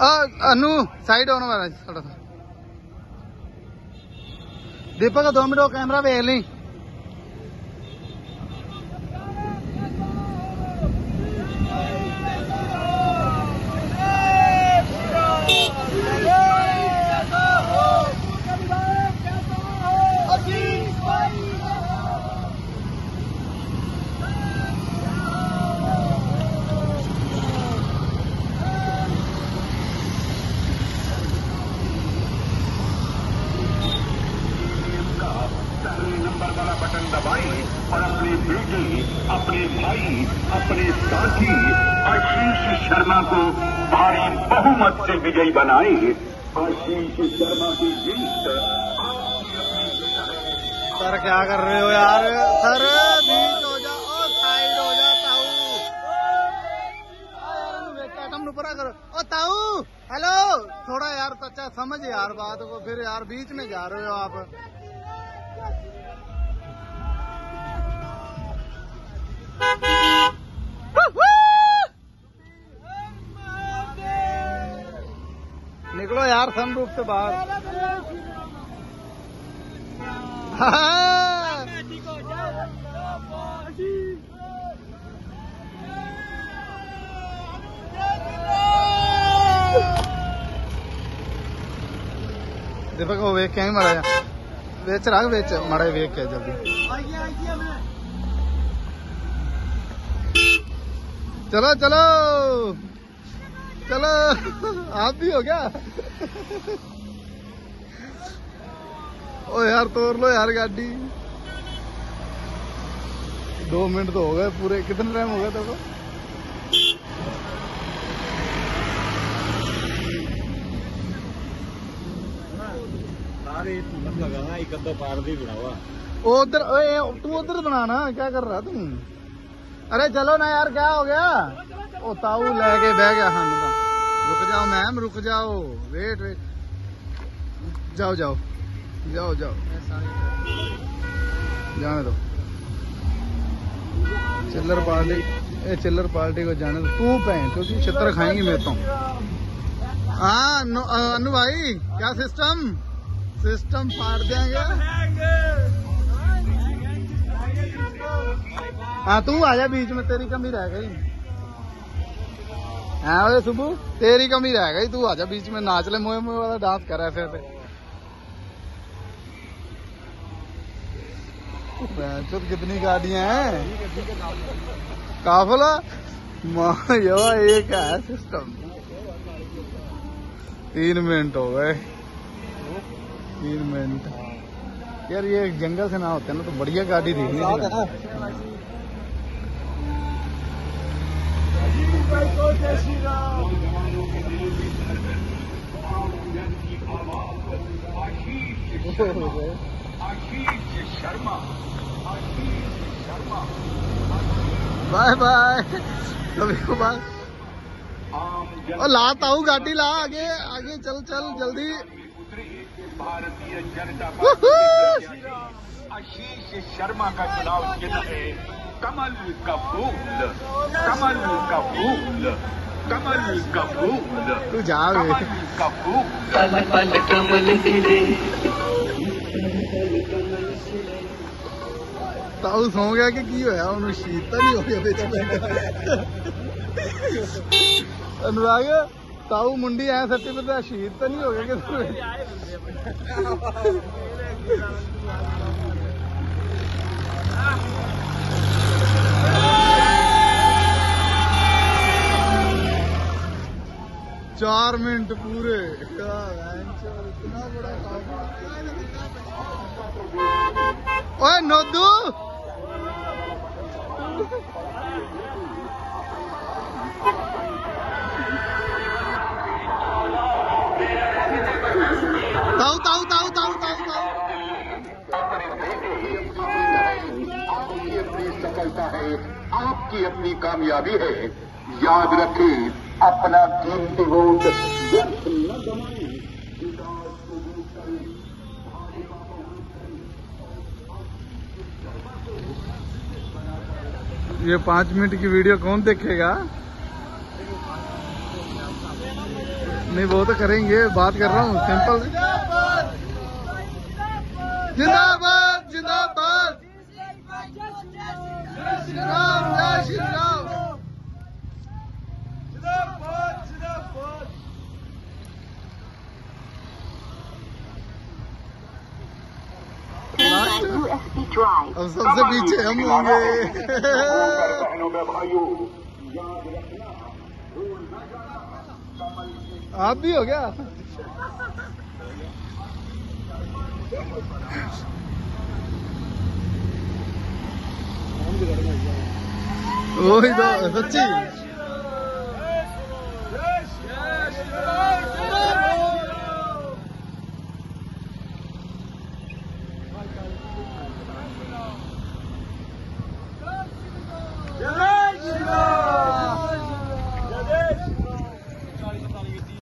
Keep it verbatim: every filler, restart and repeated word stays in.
अनु side होना महाराज थोड़ा सा। दीपक दो मिनट कैमरा वेख ली। बटन दबाई और अपने बेटे, अपने भाई, अपने साथी आशीष शर्मा को भारी बहुमत से विजयी बनाए। आशीष शर्मा की जीत। सर क्या कर रहे हो यार? सर बीच हो जाओ, साइड हो जाता हूँ तुम ऊपर करो। ओ ताऊ हेलो, थोड़ा यार सच्चा समझ यार बात को, फिर यार बीच में जा रहे हो आप। निकलो यार सनरूफ से बाहर। हाँ। दीपक वो वेख के माड़ा जा वेच रहा वेच माड़ा वेख के जल्दी। चलो चलो चलो आप भी हो क्या? ओ यार तोड़ लो यार गाड़ी। दो मिनट तो हो गए पूरे। कितने टाइम हो गया तेरे को? लगा एक अद्धा पार भी बना हुआ। उधर तू उधर बनाना, क्या कर रहा तुम? अरे चलो ना यार, क्या हो गया? ओ ताऊ लेके बह गया खान का। रुक जाओ मैम, रुक जाओ, वेट वेट, जाओ जाओ जाओ जाओ जाने दो। चिल्लर पार्टी, ए चिल्लर पार्टी को जाने दो। तू पहन क्योंकि छितर खाएंगी मैं तो। हाँ अनु भाई, क्या सिस्टम सिस्टम फाड़ देंगे। हाँ तू आजा बीच में, तेरी कमी रह गई। हाँ अरे सुबह तेरी कमी रह गई, तू आजा बीच में, नाच ले मोए मोए वाला डांस कर ऐसे ऐसे। तो कितनी गाड़ियां हैं? काफिला यो एक है सिस्टम। तीन मिनट हो गए, तीन मिनट यार। ये जंगल से ना होते ना तो बढ़िया गाड़ी देखनी थी। बाय बाय कभी को बाय। और लाता हूँ गाड़ी, ला आगे आगे चल चल जल्दी। भारतीय जनता पार्टी आशीष शर्मा का चुनाव चिन्ह है कमल का फूल, कमल का फूल, कमल का फूल। तू जा कमल का फूल। ताऊ सो गया कि की होया? उन्हें शीत तो नहीं हो गया बेचा अनुराग? ताऊ मुंडी आया सट्टी पे शीत तो नहीं हो गया? चार मिनट पूरे, इतना बड़ा काम। ओए नोदू ताऊ ताऊ ताऊ ताऊ ताऊ ताऊ आपकी अपनी सफलता है, आपकी अपनी कामयाबी है। याद रखें, अपना कीमती वोट व्यर्थ न गवाएं। ये पांच मिनट की वीडियो कौन देखेगा? नहीं वो तो करेंगे, बात कर रहा हूँ सिंपल। जिंदाबाद जिंदाबाद, श्री राम जय श्री राम। अब सबसे पीछे हम होंगे। आप भी हो गया? वही तो सच्ची।